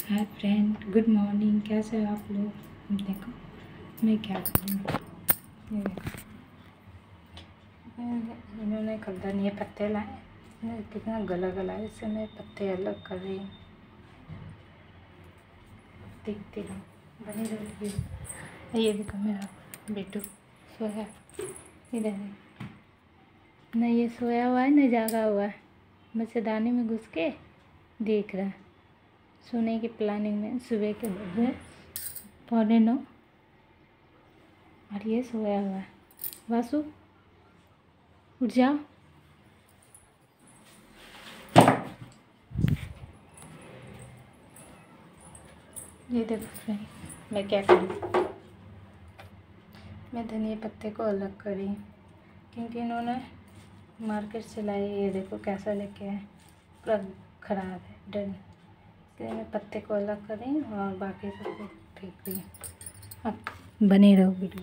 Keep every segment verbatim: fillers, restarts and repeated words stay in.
Hi friend, good morning. कैसे हो आप लोग? देखो मैं क्या कर रही हूँ। इन्होंने कलदनिये पत्ते लाए, कितना गला गला है, इससे मैं पत्ते अलग कर रही हूँ। देखते रहो, बनी रहोगी। ये देखो मेरा बेटू सोया, इधर है। न ये सोया हुआ है न जागा हुआ है, मच्छरदानी में घुस के देख रहा है। सोने की प्लानिंग में सुबह के बजे पौने नौ और ये सोया हुआ है। वासु उठ जाओ। ये देखो फ्रेंड, मैं क्या करूँ, मैं धनिया पत्ते को अलग करी क्योंकि इन्होंने मार्केट से लाई। ये देखो कैसा लेके आए, पूरा ख़राब है, डन। इसलिए मैं पत्ते को अलग करी और बाकी सबको फेंक दी। अब बने रहो वीडियो।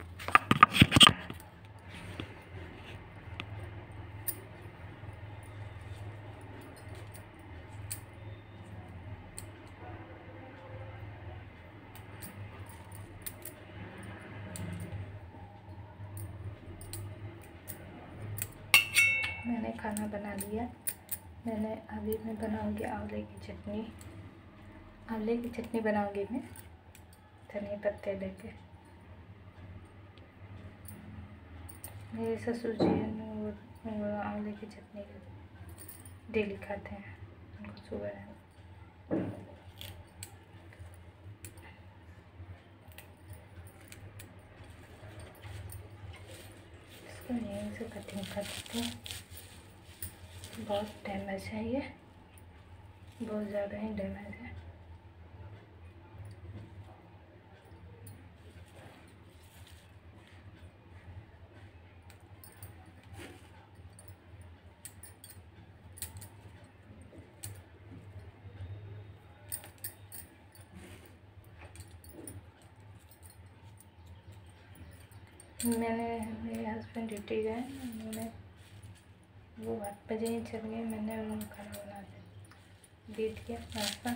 मैंने खाना बना लिया। मैंने अभी मैं बनाऊंगी आंवले की चटनी। आंवले की चटनी बनाऊंगी मैं धनिया पत्ते लेके। मेरे ससुर जी वो, वो आंवले की चटनी डेली खाते हैं, उनको शुगर है। इसको यहीं से कटिंग कर देते हैं। बहुत डैमेज है ये, बहुत ज़्यादा ही डैमेज है। मैंने मेरे हस्बैंड ड्यूटी गए, उन्होंने वो आठ बजे ही चल गए। मैंने उनको खाना बना दे दिया नाश्ता।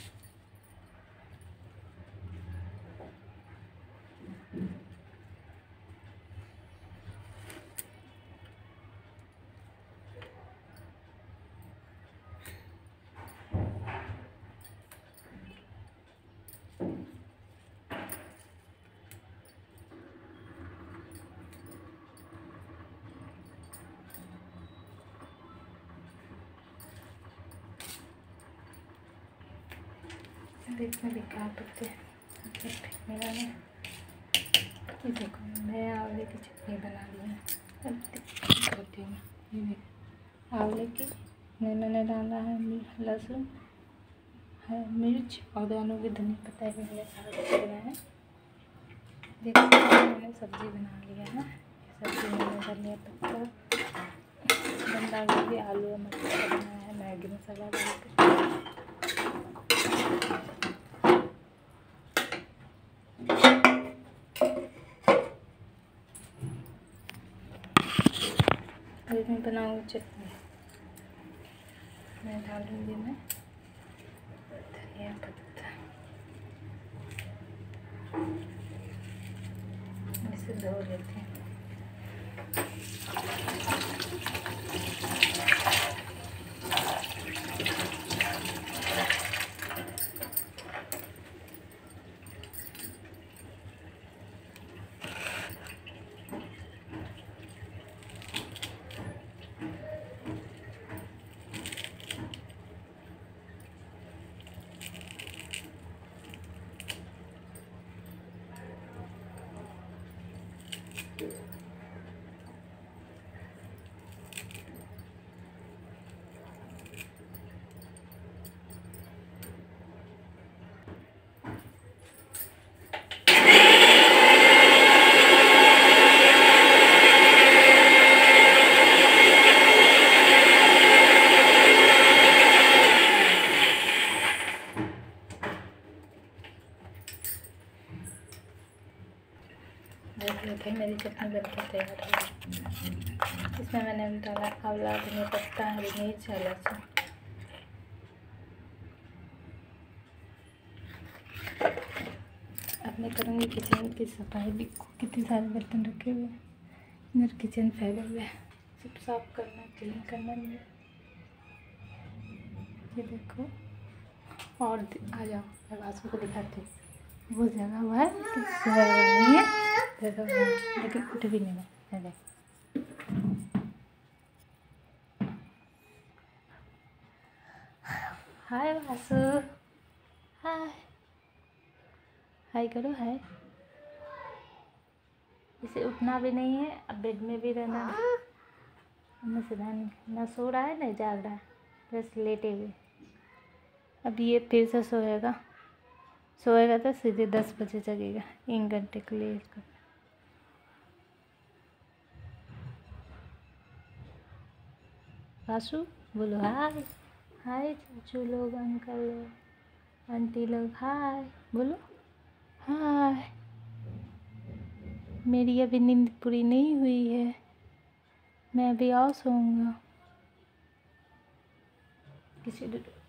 इतने बेकार पत्ते फेंकने वाले। ये देखो मैं आंवले की चटनी बना ली है। अब करती हूँ। ये देखो आंवले की मैंने डाला है लहसुन है, मिर्च और दोनों की धनिया पत्ता भी मैंने सारा बनाया है। देखो मैंने सब्ज़ी बना लिया है। सब्ज़ी में धनिया पत्ता, बंदा गोभी, आलू और मटर का बनाया है, मैगी मसाला डाल के। अभी मैं बनाऊँगी चटनी। मैं डालूँगी मैं धनिया पत्ता, इसे धो लेते हैं। देख लेते हैं मेरी चटनी बनके तैयार है। इसमें मैंने डाला आंवला, धनिया पत्ता, हरी मिर्च, लहसुन। बाद में करूँगी किचन की सफाई। देखो कितने सारे बर्तन रखे हुए हैं, इधर किचन फैले हुए हैं, सब साफ करना क्लीन करना नहीं। ये देखो, और आ जाओ मैं बासु को दिखाती हूँ। वो जगह हुआ है नहीं है जगह हुआ है, लेकिन उठ भी नहीं है। देख हाय बासु, हाय हाय करो, हाय। इसे उठना भी नहीं है, अब बेड में भी रहना है। ना सो रहा है ना जाग रहा है, बस लेटे हुए। अब ये फिर से सोएगा, सोएगा तो सीधे दस बजे जगेगा। एक घंटे के लिए इसको। बासु बोलो हाय, हाय चाचू लोग, अंकल लोग, आंटी लोग, हाय बोलो, हाय। मेरी अभी नींद पूरी नहीं हुई है, मैं अभी और सोऊंगा। किसी